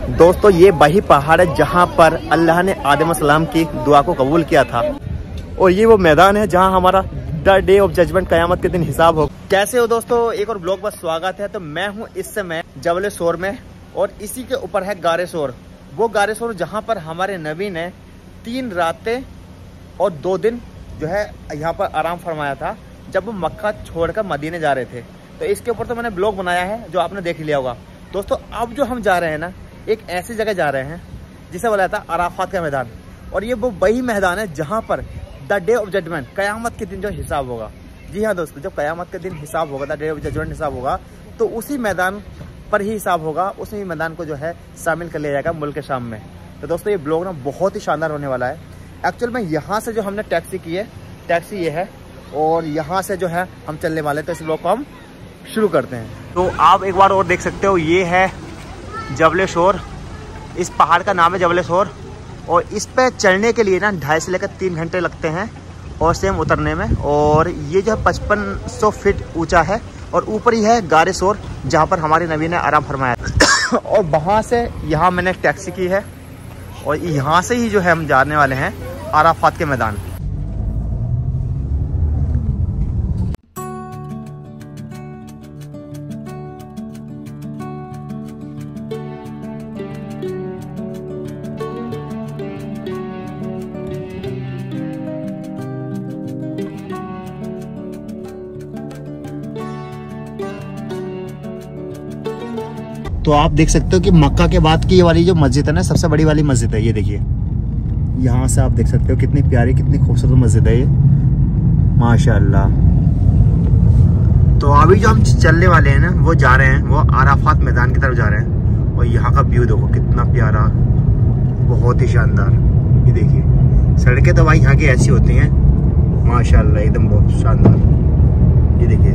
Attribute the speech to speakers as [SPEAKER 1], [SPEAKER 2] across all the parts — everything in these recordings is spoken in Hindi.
[SPEAKER 1] दोस्तों ये वही पहाड़ है जहाँ पर अल्लाह ने आदम अस्सलाम की दुआ को कबूल किया था, और ये वो मैदान है जहाँ हमारा द डे ऑफ जजमेंट कयामत के दिन हिसाब हो। कैसे हो दोस्तों, एक और ब्लॉग पर स्वागत है। तो मैं हूँ इस समय जबल सोर में, और इसी के ऊपर है गारे सोर। वो गारे सोर जहाँ पर हमारे नबी ने 3 रातें और 2 दिन जो है यहाँ पर आराम फरमाया था, जब वो मक्का छोड़कर मदीने जा रहे थे। तो इसके ऊपर तो मैंने ब्लॉग बनाया है जो आपने देख लिया होगा। दोस्तों अब जो हम जा रहे हैं ना, एक ऐसी जगह जा रहे हैं जिसे बोला जाता है अराफात का मैदान, और ये वो वही मैदान है जहाँ पर द डे ऑफ जजमेंट कयामत के दिन जो हिसाब होगा। जी हाँ दोस्तों, जब कयामत के दिन हिसाब होगा, द डे ऑफ जजमेंट हिसाब होगा, तो उसी मैदान पर ही हिसाब होगा, उसी मैदान को जो है शामिल कर लिया जाएगा मुल्क शाम में। तो दोस्तों ये ब्लॉग ना बहुत ही शानदार होने वाला है। एक्चुअल में यहाँ से जो हमने टैक्सी की है, टैक्सी ये है, और यहाँ से जो है हम चलने वाले हैं। तो इस ब्लॉग को हम शुरू करते हैं। तो आप एक बार और देख सकते हो, ये है जबल सोर। इस पहाड़ का नाम है जबल सोर, और इस पे चढ़ने के लिए ना 2.5 से लेकर 3 घंटे लगते हैं, और सेम उतरने में। और ये जो है 5500 फीट ऊंचा है, और ऊपर ही है गारे सोर जहाँ पर हमारे नबी ने आराम फरमाया। और वहाँ से यहाँ मैंने एक टैक्सी की है, और यहाँ से ही जो है हम जाने वाले हैं अराफात के मैदान। तो आप देख सकते हो कि मक्का के बाद की ये वाली जो मस्जिद है ना, सबसे बड़ी वाली मस्जिद है। ये देखिए, यहाँ से आप देख सकते हो कितनी प्यारी, कितनी खूबसूरत मस्जिद है ये, माशाल्लाह। तो अभी जो हम चलने वाले हैं ना, वो जा रहे हैं, वो अराफात मैदान की तरफ जा रहे हैं। और यहाँ का व्यू देखो कितना प्यारा, बहुत ही शानदार। ये देखिए, सड़कें तो भाई यहाँ की ऐसी होती हैं माशाल्लाह, एकदम बहुत शानदार। ये देखिए,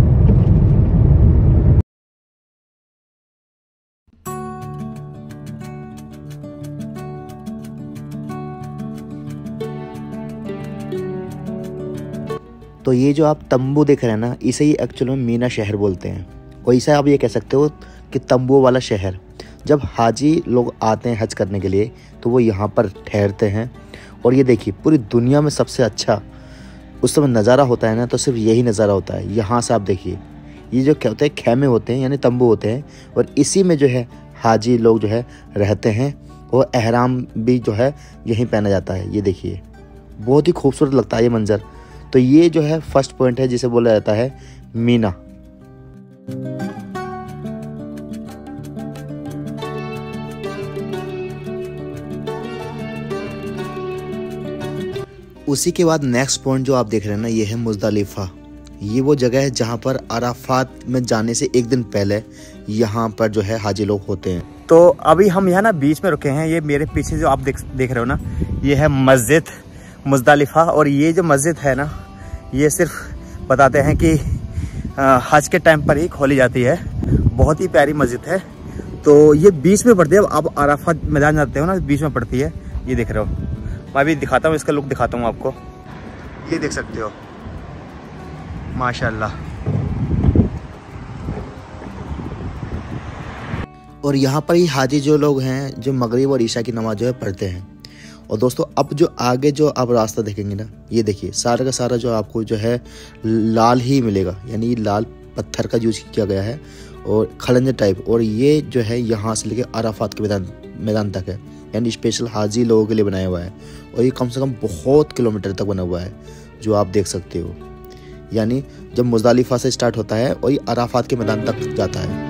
[SPEAKER 1] तो ये जो आप तंबू देख रहे हैं ना, इसे ही एक्चुअल में मीना शहर बोलते हैं। और इसे आप ये कह सकते हो कि तंबू वाला शहर। जब हाजी लोग आते हैं हज करने के लिए, तो वो यहाँ पर ठहरते हैं। और ये देखिए, पूरी दुनिया में सबसे अच्छा उस समय नज़ारा होता है ना, तो सिर्फ यही नज़ारा होता है। यहाँ से आप देखिए, ये जो क्या होते हैं, खेमे होते हैं, यानी तंबू होते हैं, और इसी में जो है हाजी लोग जो है रहते हैं। और एहराम भी जो है यहीं पहना जाता है। ये देखिए, बहुत ही खूबसूरत लगता है ये मंज़र। तो ये जो है फर्स्ट पॉइंट है जिसे बोला जाता है मीना। उसी के बाद नेक्स्ट पॉइंट जो आप देख रहे हैं ना, ये है मुज़दलिफ़ा। ये वो जगह है जहाँ पर अराफात में जाने से 1 दिन पहले यहाँ पर जो है हाजी लोग होते हैं। तो अभी हम यहाँ ना बीच में रुके हैं। ये मेरे पीछे जो आप देख रहे हो ना, ये है मस्जिद मुज़दलिफ़ा। और ये जो मस्जिद है ना, ये सिर्फ बताते हैं कि हज के टाइम पर ही खोली जाती है। बहुत ही प्यारी मस्जिद है। तो ये बीच में पड़ती है। अब अराफात मैदान जाते हो ना, बीच में पड़ती है। ये देख रहे हो, मैं अभी दिखाता हूँ, इसका लुक दिखाता हूँ आपको। ये देख सकते हो माशाल्लाह। और यहाँ पर ही हाजी जो लोग हैं, जो मगरिब और ईशा की नमाज जो है पढ़ते हैं। और दोस्तों अब जो आगे जो आप रास्ता देखेंगे ना, ये देखिए, सारा का सारा जो आपको जो है लाल ही मिलेगा, यानी लाल पत्थर का यूज किया गया है, और खड़ंजे टाइप। और ये जो है यहाँ से लेके अराफात के मैदान तक है, यानी स्पेशल हाजी लोगों के लिए बनाया हुआ है। और ये कम से कम बहुत किलोमीटर तक बना हुआ है, जो आप देख सकते हो। यानी जब मुज़दलिफ़ा से स्टार्ट होता है और ये अराफात के मैदान तक जाता है।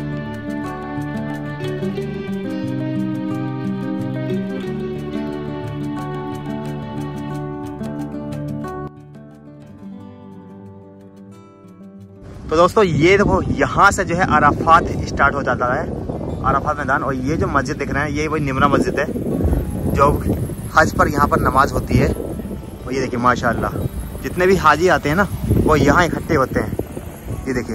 [SPEAKER 1] तो दोस्तों ये देखो, यहाँ से जो है अराफात स्टार्ट हो जाता है, अराफात मैदान। और ये जो मस्जिद दिख रहे हैं, ये वही निमरा मस्जिद है जो हज पर यहाँ पर नमाज होती है। और ये देखिए माशाल्लाह, जितने भी हाजी आते हैं ना, वो यहाँ इकट्ठे होते हैं। ये देखिए,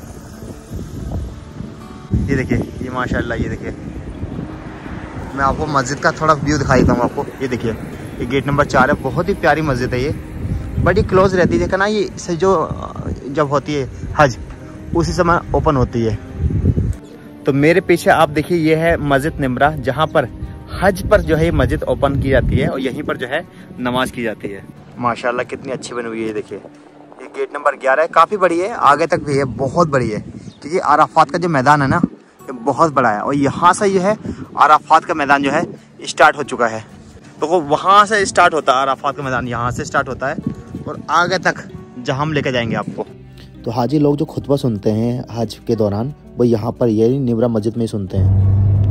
[SPEAKER 1] ये देखिए, ये माशाल्लाह। ये देखिए, मैं आपको मस्जिद का थोड़ा व्यू दिखा देता हूँ आपको। ये देखिए, ये गेट नंबर 4 है। बहुत ही प्यारी मस्जिद है, ये बड़ी क्लोज रहती है। देखा ना, ये से जो जब होती है हज, उसी समय ओपन होती है। तो मेरे पीछे आप देखिए ये है मस्जिद निम्रा, जहाँ पर हज पर जो है मस्जिद ओपन की जाती है और यहीं पर जो है नमाज की जाती है। माशाल्लाह कितनी अच्छी बनी हुई है। देखिए ये गेट नंबर 11 है, काफ़ी बड़ी है, आगे तक भी है, बहुत बड़ी है, क्योंकि अराफात का जो मैदान है ना ये बहुत बड़ा है और यहाँ से ये है अराफात का मैदान जो है स्टार्ट हो चुका है। तो वहाँ से स्टार्ट होता है अराफात का मैदान, यहाँ से स्टार्ट होता है और आगे तक जहाँ हम लेके जाएंगे आपको।
[SPEAKER 2] तो हाजी लोग जो खुतबा सुनते हैं हज के दौरान वो यहाँ पर यही निम्रा मस्जिद में ही सुनते हैं।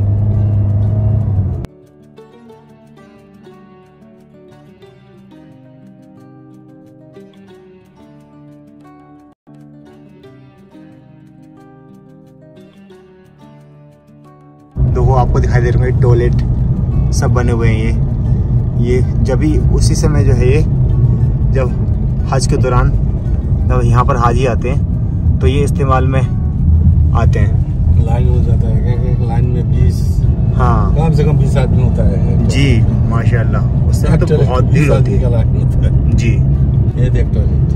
[SPEAKER 1] देखो आपको दिखाई दे रहा है टॉयलेट सब बने हुए हैं। ये जब भी उसी समय जो है ये जब हज के दौरान जब यहाँ पर हाजी आते हैं तो ये इस्तेमाल में आते हैं।
[SPEAKER 3] लाइन हो जाता है, एक लाइन में 20,
[SPEAKER 1] हाँ
[SPEAKER 3] कम से कम 20 आदमी होता है
[SPEAKER 1] जी माशाल्लाह। उससे तो बहुत भीड़ होती है जी।
[SPEAKER 3] ये देख टॉयलेट,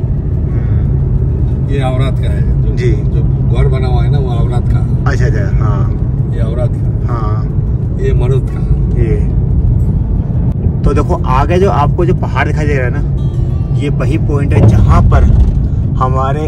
[SPEAKER 3] ये औरत का है
[SPEAKER 1] जी,
[SPEAKER 3] जो घर बना हुआ है ना वो औरत का।
[SPEAKER 1] अच्छा अच्छा, हाँ
[SPEAKER 3] ये औरत का,
[SPEAKER 1] हाँ
[SPEAKER 3] ये मर्द का।
[SPEAKER 1] ये तो देखो आगे जो आपको जो पहाड़ दिखाई दे रहा है ना, ये वही पॉइंट है जहाँ पर हमारे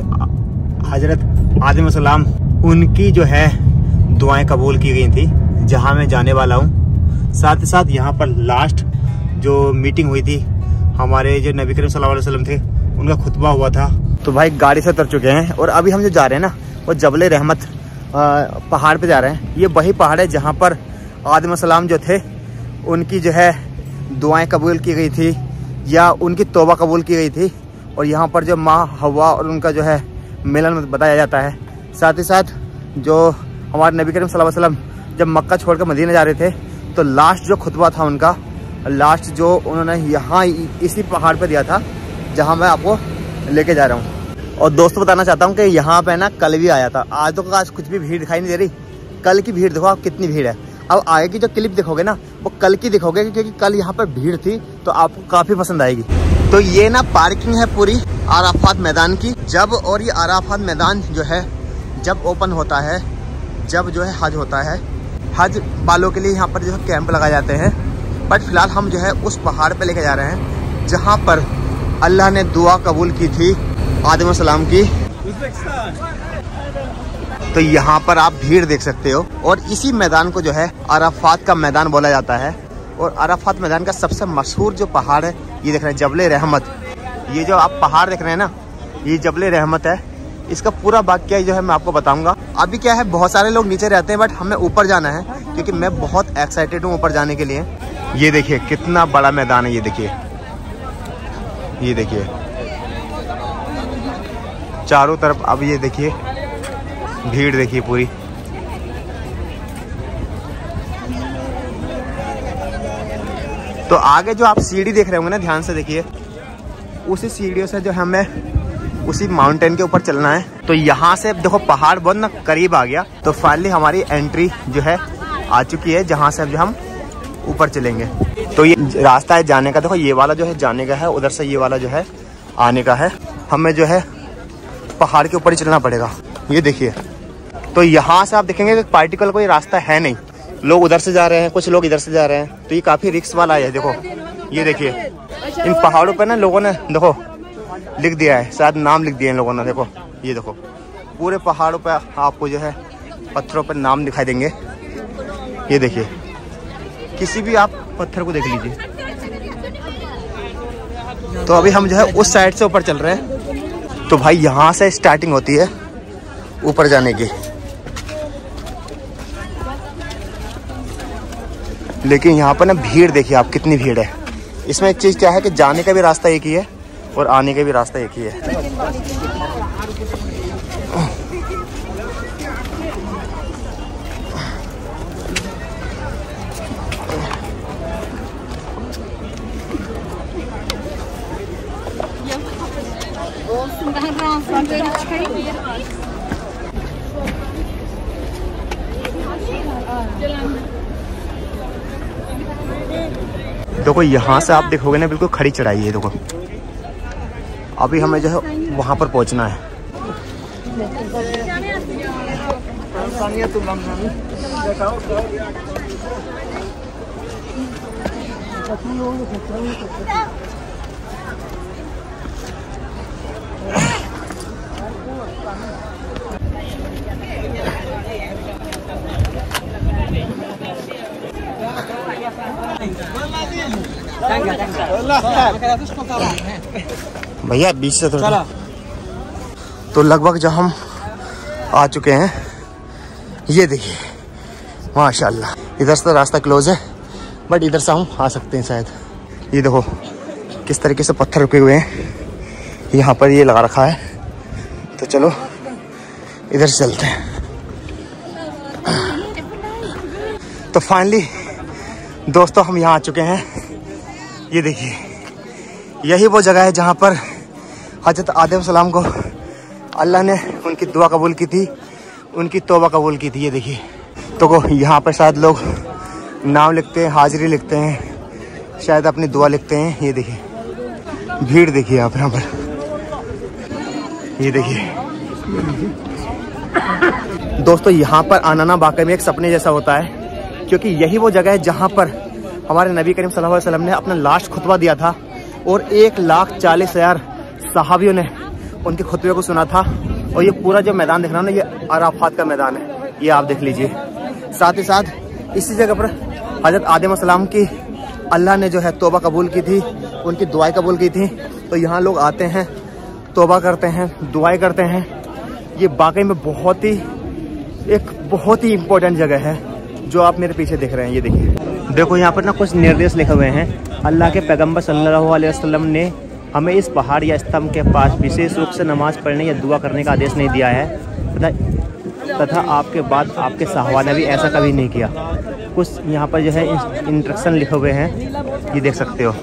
[SPEAKER 1] हजरत आदम सलाम उनकी जो है दुआएं कबूल की गई थी, जहाँ मैं जाने वाला हूँ। साथ ही साथ यहाँ पर लास्ट जो मीटिंग हुई थी हमारे जो नबी करीम सल्लल्लाहु अलैहि वसल्लम थे उनका खुतबा हुआ था। तो भाई गाड़ी से उतर चुके हैं और अभी हम जो जा रहे हैं ना वो जबल रहमत पहाड़ पे जा रहे हैं। ये वही पहाड़ है जहाँ पर आदम सलाम जो थे उनकी जो है दुआएं कबूल की गई थी या उनकी तौबा कबूल की गई थी, और यहाँ पर जो माँ हवा और उनका जो है मिलन बताया जाता है। साथ ही साथ जो हमारे नबी करीम सल्लल्लाहु अलैहि वसल्लम जब मक्का छोड़कर मदीना जा रहे थे तो लास्ट जो खुतबा था उनका, लास्ट जो उन्होंने यहाँ इसी पहाड़ पे दिया था जहाँ मैं आपको लेके जा रहा हूँ। और दोस्तों बताना चाहता हूँ कि यहाँ पे ना कल भी आया था, आज तो आज कुछ भी भीड़ दिखाई नहीं दे रही। कल की भीड़ देखो आप कितनी भीड़ है। अब आगे की जो क्लिप दिखोगे ना वो कल की दिखोगे, क्योंकि कल यहाँ पर भीड़ थी तो आपको काफ़ी पसंद आएगी। तो ये ना पार्किंग है पूरी अराफात मैदान की। जब और ये अराफात मैदान जो है जब ओपन होता है, जब जो है हज होता है, हज वालों के लिए यहाँ पर जो है कैंप लगाए जाते हैं। बट फिलहाल हम जो है उस पहाड़ पे लेके जा रहे हैं जहाँ पर अल्लाह ने दुआ कबूल की थी आदम सलाम की। तो यहाँ पर आप भीड़ देख सकते हो और इसी मैदान को जो है अराफात का मैदान बोला जाता है। और अराफात मैदान का सबसे मशहूर जो पहाड़ है ये देख रहे हैं जबल रहमत। ये जो आप पहाड़ देख रहे हैं ना ये जबल रहमत है। इसका पूरा वाक़या जो है मैं आपको बताऊंगा। अभी क्या है बहुत सारे लोग नीचे रहते हैं बट हमें ऊपर जाना है क्योंकि मैं बहुत एक्साइटेड हूँ ऊपर जाने के लिए। ये देखिए कितना बड़ा मैदान है, ये देखिए, ये देखिए चारों तरफ। अब ये देखिए भीड़ देखिए पूरी। तो आगे जो आप सीढ़ी देख रहे होंगे ना ध्यान से देखिए, उसी सीढ़ियों से जो हमें उसी माउंटेन के ऊपर चलना है। तो यहाँ से देखो पहाड़ बहुत ना करीब आ गया। तो फाइनली हमारी एंट्री जो है आ चुकी है जहाँ से अब हम ऊपर चलेंगे। तो ये रास्ता है जाने का, देखो ये वाला जो है जाने का है, उधर से ये वाला जो है आने का है। हमें जो है पहाड़ के ऊपर ही चलना पड़ेगा। ये देखिए तो यहाँ से आप देखेंगे कि पार्टिकल कोई रास्ता है नहीं, लोग उधर से जा रहे हैं, कुछ लोग इधर से जा रहे हैं। तो ये काफ़ी रिस्क वाला है। देखो ये देखिए इन पहाड़ों पर ना लोगों ने देखो लिख दिया है, शायद नाम लिख दिए इन लोगों ने। देखो ये देखो पूरे पहाड़ों पर आपको जो है पत्थरों पर नाम दिखाई देंगे। ये देखिए किसी भी आप पत्थर को देख लीजिए। तो अभी हम जो है उस साइड से ऊपर चल रहे हैं। तो भाई यहाँ से स्टार्टिंग होती है ऊपर जाने की, लेकिन यहाँ पर ना भीड़ देखिए आप कितनी भीड़ है। इसमें एक चीज़ क्या है कि जाने का भी रास्ता एक ही है और आने का भी रास्ता एक ही है। देखो यहाँ से आप देखोगे ना बिल्कुल खड़ी चढ़ाई है। देखो अभी हमें जो है वहाँ पर पहुँचना है। भैया बीच से तो लगभग जब हम आ चुके हैं, ये देखिए माशाल्लाह। इधर से तो रास्ता क्लोज है, बट इधर से हम आ सकते हैं शायद। ये देखो किस तरीके से पत्थर रुके हुए हैं, यहाँ पर ये लगा रखा है। तो चलो इधर से चलते हैं। तो फाइनली दोस्तों हम यहाँ आ चुके हैं। ये देखिए यही वो जगह है जहाँ पर हजरत आदम सलाम को अल्लाह ने उनकी दुआ कबूल की थी, उनकी तौबा कबूल की थी। ये देखिए तो यहाँ पर शायद लोग नाम लिखते हैं, हाजिरी लिखते हैं, शायद अपनी दुआ लिखते हैं। ये देखिए भीड़ देखिए आप यहाँ पर, ये देखिए दोस्तों यहाँ पर आना ना वाकई में एक सपने जैसा होता है, क्योंकि यही वो जगह है जहाँ पर हमारे नबी करीम सल्लल्लाहु अलैहि वसल्लम ने अपना लास्ट खुतबा दिया था और 1,40,000 सहाबियों ने उनके खुतबे को सुना था। और ये पूरा जो मैदान दिख रहा है ना, ये अराफात का मैदान है, ये आप देख लीजिए। साथ ही साथ इसी जगह पर हजरत आदम सलाम की अल्लाह ने जो है तौबा कबूल की थी, उनकी दुआएं कबूल की थी। तो यहाँ लोग आते हैं, तौबा करते हैं, दुआएं करते हैं। ये वाकई में बहुत ही इम्पोर्टेंट जगह है जो आप मेरे पीछे देख रहे हैं। ये देखिए देखो यहाँ पर ना कुछ निर्देश लिखे हुए हैं। अल्लाह के पैगंबर सल्लल्लाहु अलैहि वसल्लम ने हमें इस पहाड़ या स्तंभ के पास विशेष रूप से नमाज पढ़ने या दुआ करने का आदेश नहीं दिया है तथा आपके बाद आपके साहबा ने भी ऐसा कभी नहीं किया। कुछ यहाँ पर जो है इंस्ट्रक्शन लिखे हुए हैं, ये देख सकते हो।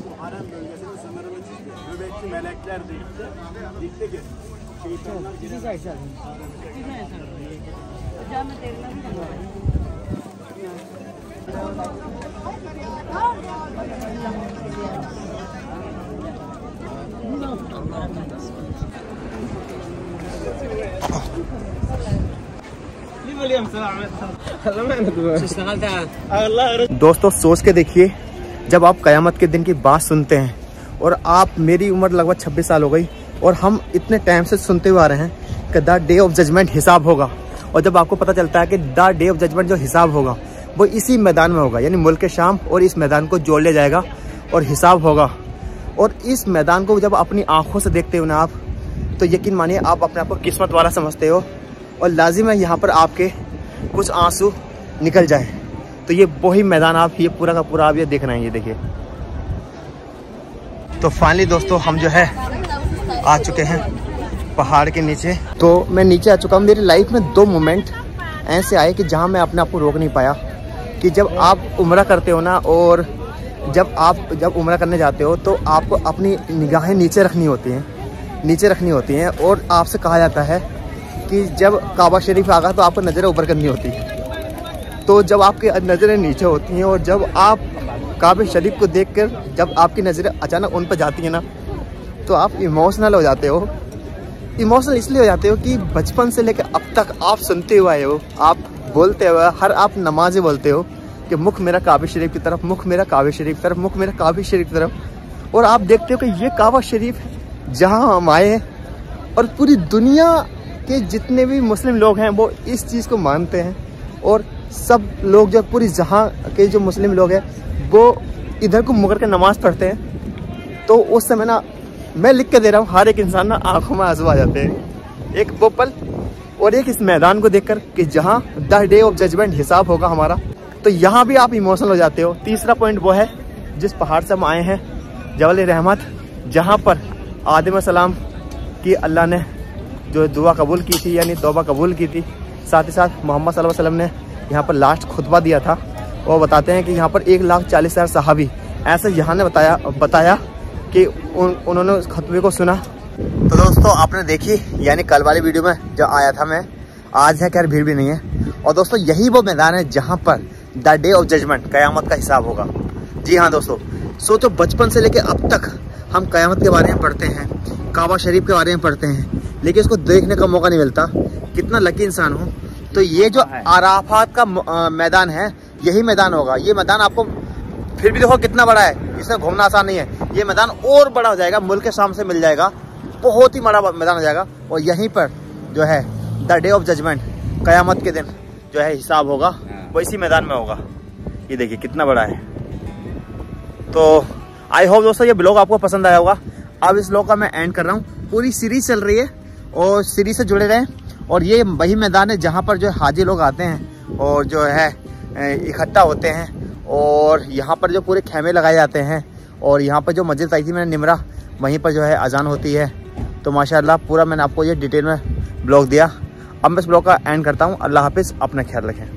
[SPEAKER 1] दोस्तों सोच के देखिए, जब आप कयामत के दिन की बात सुनते हैं और आप, मेरी उम्र लगभग 26 साल हो गई और हम इतने टाइम से सुनते हुए आ रहे हैं कि द डे ऑफ जजमेंट हिसाब होगा। और जब आपको पता चलता है कि द डे ऑफ जजमेंट जो हिसाब होगा वो इसी मैदान में होगा, यानी मुल्क शाम और इस मैदान को जोड़ लिया जाएगा और हिसाब होगा। और इस मैदान को जब अपनी आंखों से देखते हो ना आप, तो यकीन मानिए आप अपने आप को किस्मत वाला समझते हो और लाजिम है यहाँ पर आपके कुछ आंसू निकल जाए। तो ये वही मैदान आप ये पूरा का पूरा आप ये देख रहे हैं, ये देखिए। तो फाइनली दोस्तों हम जो है आ चुके हैं पहाड़ के नीचे। तो मैं नीचे आ चुका हूँ। मेरी लाइफ में 2 मोमेंट ऐसे आए कि जहाँ मैं अपने आप को रोक नहीं पाया। कि जब आप उम्रा करते हो ना, और जब उम्रा करने जाते हो तो आपको अपनी निगाहें नीचे रखनी होती हैं और आपसे कहा जाता है कि जब काबा शरीफ आगा तो आपको नज़रें ऊपर करनी होती है। तो जब आपकी नज़रें नीचे होती हैं और जब आप काबा शरीफ को देखकर जब आपकी नज़रें अचानक उन पर जाती हैं ना, तो आप इमोशनल हो जाते हो। इमोशनल इसलिए हो जाते हो कि बचपन से लेकर अब तक आप सुनते हुए आए हो, आप बोलते हुए आप नमाज़ें बोलते हो कि मुख मेरा काबा शरीफ की तरफ, मुख मेरा काबा शरीफ की तरफ, मुख मेरा काबा शरीफ की तरफ। और आप देखते हो कि ये काबा शरीफ जहाँ हम आए हैं और पूरी दुनिया के जितने भी मुस्लिम लोग हैं वो इस चीज़ को मानते हैं। और सब लोग जो पूरी जहाँ के जो मुस्लिम लोग हैं वो इधर को मुकर के नमाज़ पढ़ते हैं। तो उस समय ना मैं लिख के दे रहा हूँ, हर एक इंसान ना आंखों में आंसू आ जाते हैं, एक वो पल और एक इस मैदान को देखकर कि जहाँ द डे ऑफ जजमेंट हिसाब होगा हमारा। तो यहाँ भी आप इमोशनल हो जाते हो। तीसरा पॉइंट वो है जिस पहाड़ से हम आए हैं, जबल रहमत, जहाँ पर आदम सलाम की अल्लाह ने जो दुआ कबूल की थी, यानी तौबा कबूल की थी। साथ ही साथ मोहम्मद सल्लल्लाहु अलैहि वसल्लम ने यहाँ पर लास्ट खुतबा दिया था। वो बताते हैं कि यहाँ पर 1,40,000 सहाबी ऐसे यहाँ ने बताया कि उन्होंने उस खुतबे को सुना। तो दोस्तों आपने देखी, यानी कल वाली वीडियो में जो आया था मैं, आज है खैर भीड़ भी नहीं है। और दोस्तों यही वो मैदान है जहाँ पर द डे ऑफ जजमेंट, कयामत का हिसाब होगा। जी हाँ दोस्तों, सोचो बचपन से लेकर अब तक हम कयामत के बारे में पढ़ते हैं, काबा शरीफ के बारे में पढ़ते हैं, लेकिन इसको देखने का मौका नहीं मिलता। कितना लकी इंसान हो। तो ये जो अराफात का मैदान है, यही मैदान होगा। ये मैदान आपको फिर भी देखो कितना बड़ा है, इसमें घूमना आसान नहीं है। ये मैदान और बड़ा हो जाएगा, मुल्क के सामने मिल जाएगा, बहुत ही बड़ा मैदान हो जाएगा। और यहीं पर जो है द डे ऑफ जजमेंट, कयामत के दिन जो है हिसाब होगा, वो इसी मैदान में होगा। ये देखिए कितना बड़ा है। तो आई होप दोस्तों ये ब्लॉग आपको पसंद आया होगा। अब इस ब्लॉग का मैं एंड कर रहा हूँ। पूरी सीरीज चल रही है और सीरीज से जुड़े रहें। और ये वही मैदान है जहाँ पर जो हाजी लोग आते हैं और जो है इकट्ठा होते हैं, और यहाँ पर जो पूरे खेमे लगाए जाते हैं, और यहाँ पर जो मस्जिद आई थी मैंने निमरा, वहीं पर जो है अजान होती है। तो माशाल्लाह पूरा मैंने आपको ये डिटेल में ब्लॉग दिया। अब मैं इस ब्लॉग का एंड करता हूँ। अल्लाह हाफिज़, अपना ख्याल रखें।